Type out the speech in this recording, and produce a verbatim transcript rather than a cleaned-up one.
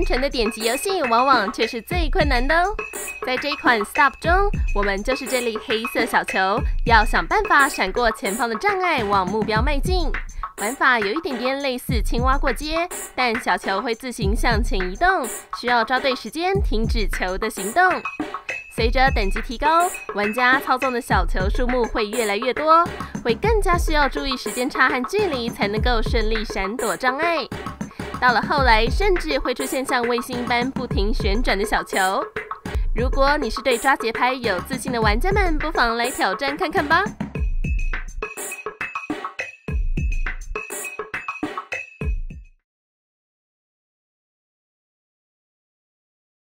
成的点击游戏，往往却是最困难的哦。在这一款 Stop 中，我们就是这粒黑色小球，要想办法闪过前方的障碍，往目标迈进。玩法有一点点类似青蛙过街，但小球会自行向前移动，需要抓对时间停止球的行动。随着等级提高，玩家操纵的小球数目会越来越多，会更加需要注意时间差和距离，才能够顺利闪躲障碍。到了后来，甚至会出现像卫星般不停旋转的小球。如果你是对抓节拍有自信的玩家们，不妨来挑战看看吧。